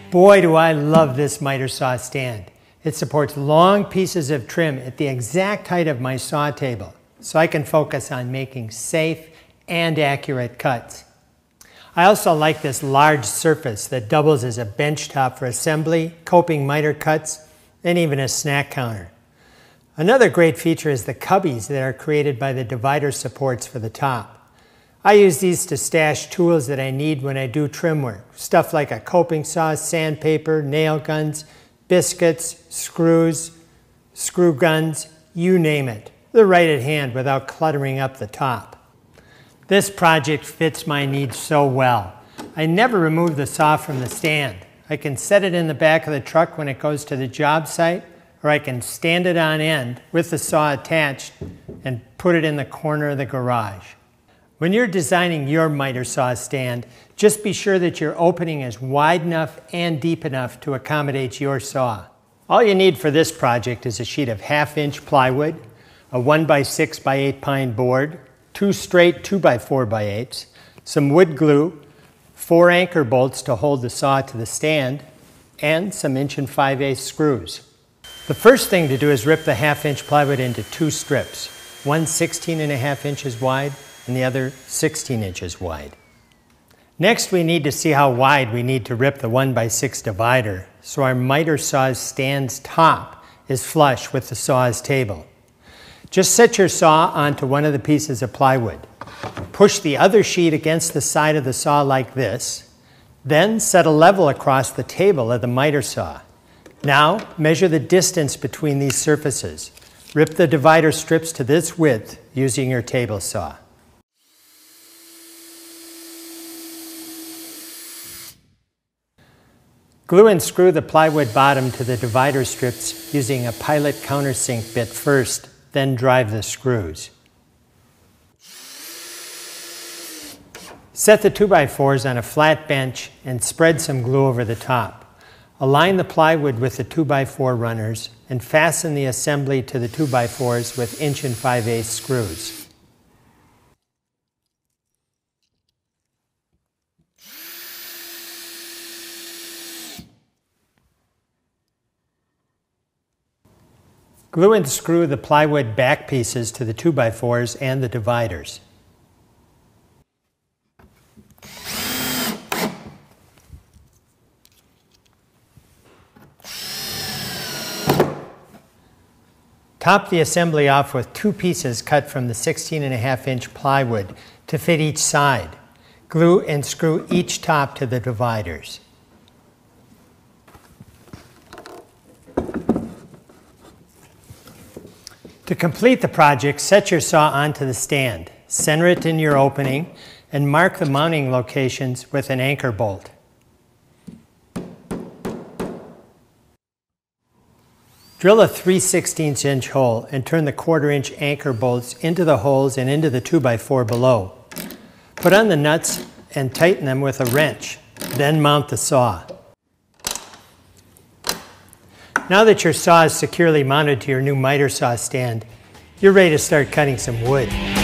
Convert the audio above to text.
Boy, do I love this miter saw stand. It supports long pieces of trim at the exact height of my saw table, so I can focus on making safe and accurate cuts. I also like this large surface that doubles as a bench top for assembly, coping miter cuts, and even a snack counter. Another great feature is the cubbies that are created by the divider supports for the top. I use these to stash tools that I need when I do trim work. Stuff like a coping saw, sandpaper, nail guns, biscuits, screws, screw guns, you name it. They're right at hand without cluttering up the top. This project fits my needs so well. I never remove the saw from the stand. I can set it in the back of the truck when it goes to the job site, or I can stand it on end with the saw attached and put it in the corner of the garage. When you're designing your miter saw stand, just be sure that your opening is wide enough and deep enough to accommodate your saw. All you need for this project is a sheet of 1/2-inch plywood, a 1x6x8 pine board, 2 straight 2x4x8s, some wood glue, 4 anchor bolts to hold the saw to the stand, and some 1 5/8 screws. The first thing to do is rip the 1/2-inch plywood into 2 strips, one 16.5 inches wide and the other 16 inches wide. Next, we need to see how wide we need to rip the 1x6 divider so our miter saw's stand's top is flush with the saw's table. Just set your saw onto one of the pieces of plywood. Push the other sheet against the side of the saw like this, then set a level across the table of the miter saw. Now, measure the distance between these surfaces. Rip the divider strips to this width using your table saw. Glue and screw the plywood bottom to the divider strips using a pilot countersink bit first, then drive the screws. Set the 2x4s on a flat bench and spread some glue over the top. Align the plywood with the 2x4 runners and fasten the assembly to the 2x4s with 1 5/8 screws. Glue and screw the plywood back pieces to the 2x4s and the dividers. Top the assembly off with 2 pieces cut from the 16.5-inch plywood to fit each side. Glue and screw each top to the dividers. To complete the project, set your saw onto the stand, center it in your opening, and mark the mounting locations with an anchor bolt. Drill a 3/16 inch hole and turn the 1/4 inch anchor bolts into the holes and into the 2x4 below. Put on the nuts and tighten them with a wrench, then mount the saw. Now that your saw is securely mounted to your new miter saw stand, you're ready to start cutting some wood.